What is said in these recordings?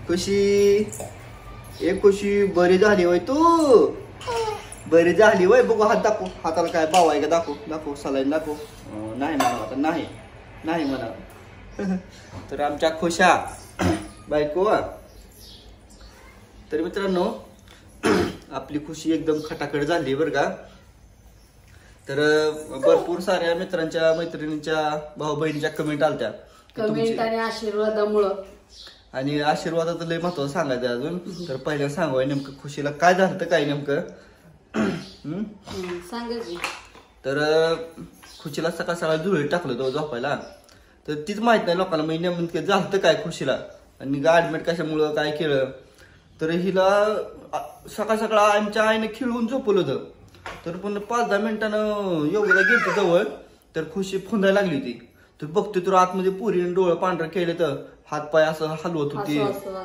खुशी एक खुशी बरी झाली वय तू बरी झाली वय बघू हात दाखव हाताला काय बाव आहे का दाखव सलाईन दाखव नाही म्हणा आता नाही म्हणा तर आमच्या खुशा बायको तर मित्रांनो आपली खुशी एकदम खटाखट झाली बरं का तर भरपूर साऱ्या मित्रांच्या मैत्रिणींच्या भाऊ बहिणीच्या कमेंट आलत्या कमेंट आणि आशीर्वादामुळं आणि आशीर्वादात लय महत्वाचं सांगायचं अजून तर पहिल्या सांगूय नेमकं खुशीला काय झालं काय नेमकं सांगायचं तर खुशीला सकाळ धुळे टाकलं तो झोपायला तर तीच माहित नाही लोकांना मी नेमकं झालं काय खुशीला आणि ऍडमिट कशामुळं काय केलं तर हिला सकाळ आमच्या आईने खिळवून झोपवलं होतं तर पण 5-10 मिनिटानं योगीला गेलं जवळ तर खुशी फुंदायला लागली होती तर बघते तर आतमध्ये पुरीने डोळं पांढरं केले तर हात पाय असं हलवत होती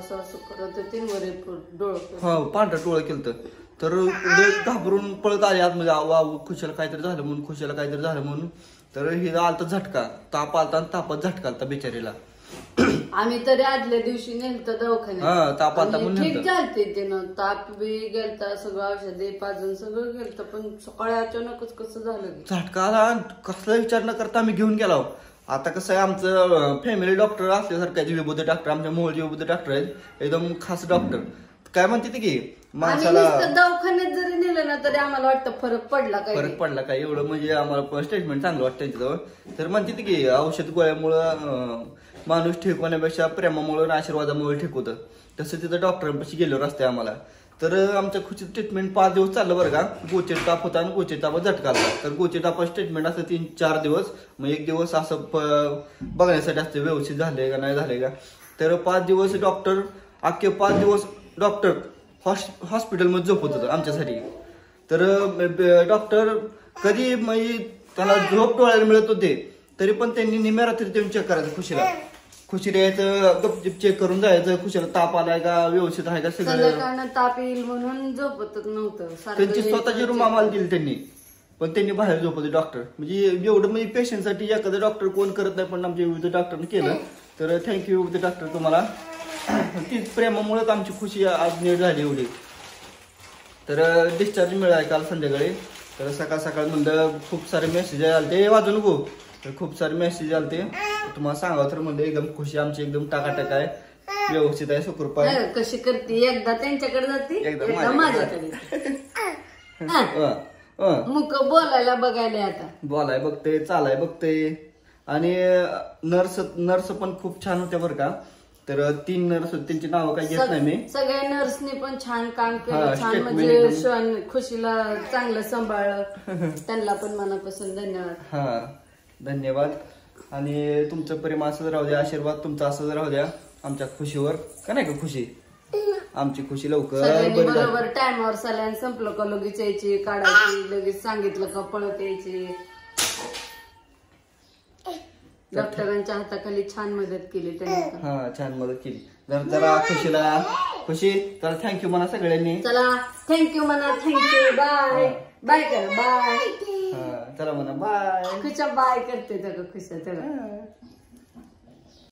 हा पांढरं डोळं केलं तर घाबरून पळत आले आतमध्ये वाव खुशीला काहीतरी झालं म्हणून तर हिला आलता झटका ताप आलता आणि तापात झटका आलता बिचारीला आम्ही तरी आदल्या दिवशी नेलतं दवाखान्यात ताप आलता म्हणून ठीक झालते त्यानं ताप बी गेलता सगळं औषधे पाजून सगळं गेलतं पण सकाळी अचानकच कसं झालं झटका आला कसला विचार न करता आम्ही घेऊन गेलो आता कसं आहे आमचं फॅमिली डॉक्टर असल्यासारखं विभूत डॉक्टर आमच्या मूळचे विभूत डॉक्टर आहेत एकदम खास डॉक्टर काय म्हणते की माणसाला दवाखान्यात जरी नेलं ना तरी आम्हाला वाटतं फरक पडला काय एवढं म्हणजे आम्हाला स्टेटमेंट चांगलं वाटतं त्यांच्याजवळ तर म्हणते की औषध गोळ्यामुळं माणूस ठीक होण्यापेक्षा प्रेमामुळे आणि आशीर्वादामुळे ठीक होतं तसं तिथं डॉक्टरांपाशी गेल्यावर असते आम्हाला तर आमच्या खुशीचं ट्रीटमेंट 5 दिवस चाललं बरं का गोचे ताप होता आणि गोचे तापात झटका आला तर गोचे तापाचं ट्रीटमेंट असतं 3-4 दिवस मग 1 दिवस असं बघण्यासाठी असतं व्यवस्थित झालंय का नाही झालंय का तर 5 दिवस डॉक्टर अख्खे 5 दिवस डॉक्टर हॉस्पिटलमध्ये झोपत होतं आमच्यासाठी तर डॉक्टर कधी म्हणजे त्याला झोप डोळ्याला मिळत होते तरी पण त्यांनी निम्या रात्री येऊन चेक करायचं खुशीला यायचं गपचिप चेक करून जायचं खुशीला ताप आलाय का व्यवस्थित आहे का सगळं ताप येईल म्हणून झोपतच नव्हतं त्यांची स्वतःची रूम आम्हाला दिली त्यांनी पण त्यांनी बाहेर झोपवते डॉक्टर म्हणजे एवढं म्हणजे पेशंटसाठी एखादं डॉक्टर कोण करत नाही पण आमच्या विविध डॉक्टरने केलं तर थँक्यू विविध डॉक्टर तुम्हाला तीच प्रेमामुळेच आमची खुशी आज नीट झाली एवढी तर डिस्चार्ज मिळाला काल संध्याकाळी तर सकाळ म्हणलं खूप सारे मेसेज आले वाजू नको तर खूप सारे मेसेज आलते तुम्हाला सांगावं तर म्हणजे एकदम खुशी आमची एकदम टाकाटाक आहे व्यवस्थित आहे सुखरूप आहे कशी करते एकदा त्यांच्याकडे जाते एकदा माझ्याकडे मुक बोलायला बघायला आता बोलाय बघते चालाय बघते आणि नर्स पण खूप छान होत्या बरं का तर 3 नर्स त्यांची नावं काही घेत नाही मी सगळ्या नर्सनी पण छान काम केलं छान म्हणजे खुशीला चांगलं सांभाळलं त्यांना पण मनापासून धन्यवाद धन्यवाद आणि तुमचं प्रेम असंच राहू द्या आशीर्वाद तुमचा असंच राहू द्या आमच्या खुशीवर का नाही का खुशी आमची खुशी लवकर बरोबर टाइमवर सलाईन संपलं का लगेच यायची काढायची लगेच सांगितलं का पळत यायची डॉक्टरांच्या हाताखाली छान मदत केली त्यांनी छान मदत केली जरा खुशी तर थँक्यू म्हणा सगळ्यांनी चला थँक्यू म्हणा थँक्यू बाय बाय कर बाय चला म्हणा बाय खुशा बाय करते खुशा चला